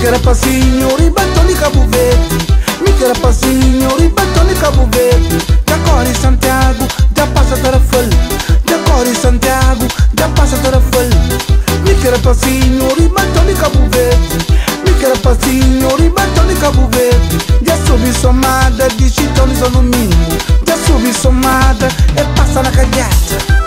Michele Passinho, ribattoni Cabo Verde. Michele Passinho, ribattoni Cabo Verde. Da Cori Santiago, da passa Tarafel. Da Cori Santiago, da passa Tarafel. Michele Passinho, ribattoni Cabo Verde. Michele Passinho, ribattoni Cabo Verde. Já subi somada, de chitões no domingo. Já subi somada, e passa na cagata.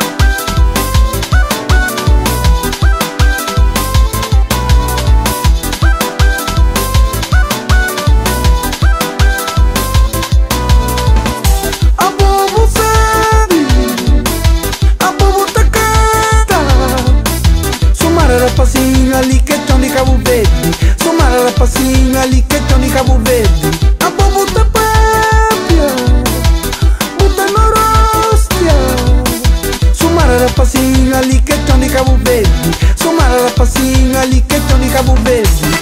Passinho ali que estão de Cabo Verde. Somara da passinho ali que estão de Cabo Verde. A bobo tá pápia, buta norostia. Somara da passinho ali que estão de Cabo Verde. Somara da passinho ali que estão de Cabo Verde.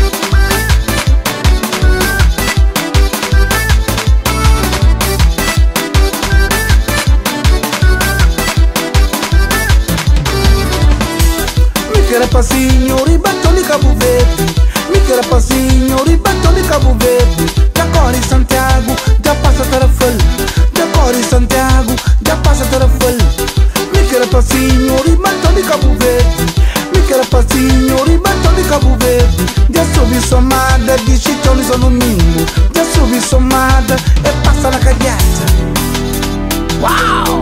Michele Passinho, ribattoni Cabo Verde. Michele Passinho, ribattoni Cabo Verde. Da Cori Santiago, da passa Tarafel. Da Cori Santiago, da passa Tarafel. Michele Passinho, ribattoni Cabo Verde. Michele Passinho, ribattoni Cabo Verde. Já subi somada, de chitões no domingo. Já subi somada, e passa na cagata. Uau!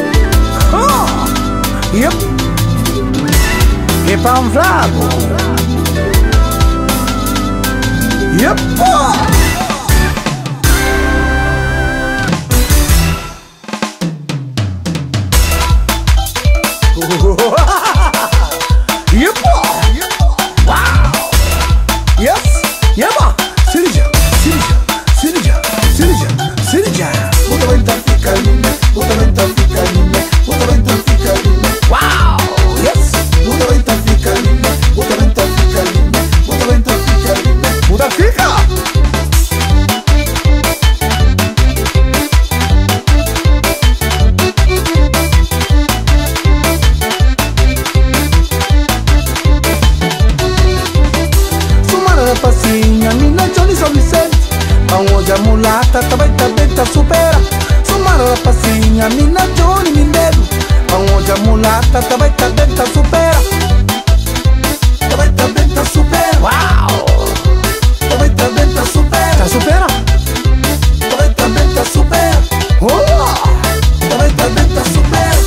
Yep! E Panflago. Yeppa! Yeppa! Wow! Yes! Yeppa! Sirija! Sirija! Sirija! Sirija! Sirija! Puta venta fica linda! Puta venta fica linda! Puta venta fica linda! Wow! Yes! Puta venta fica linda! Puta venta fica linda! Puta venta fica linda! Puta fica! Somara da passinha, mina Johnny São Vicente. Aonde a mulata também tá supera. Somara da passinha, mina Johnny Mindelo. Aonde a mulata também tá supera. Também tá supera. Uau! Também tá supera. Tá supera? Também tá supera. Oh! Também tá supera.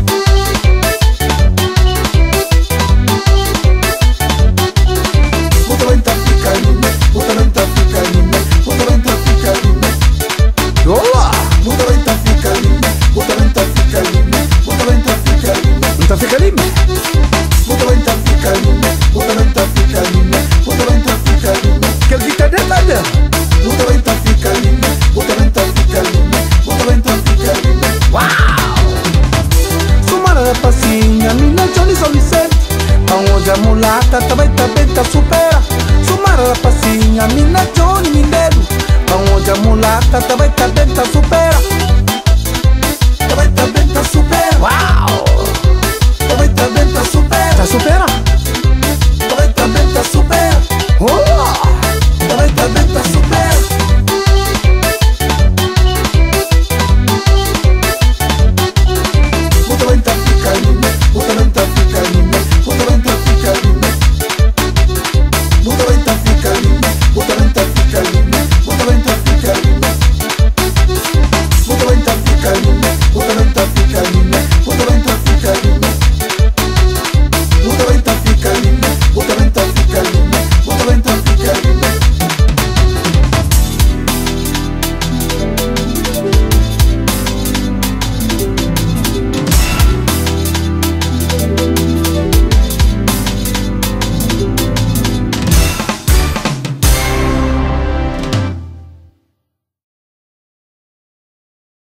Puta venta fica linda. Puta venta fica linda. Puta venta fica linda. Olá! Puta venta fica linda. Puta venta fica linda. Puta venta fica linda. Puta fica linda. Puta venta fica linda. Puta venta fica linda. Puta venta fica linda. Quer ficar dentro? Puta venta fica linda. Puta venta fica linda. Puta venta fica linda. Uau! Somara da passinha, mina Johnny São Vicente. Aonde a mulata também tá supera. Somara da passinha, mina Johnny Mindelo. Aonde a mulata também tá supera. Também tá supera. Uau! Também tá supera. Tá supera?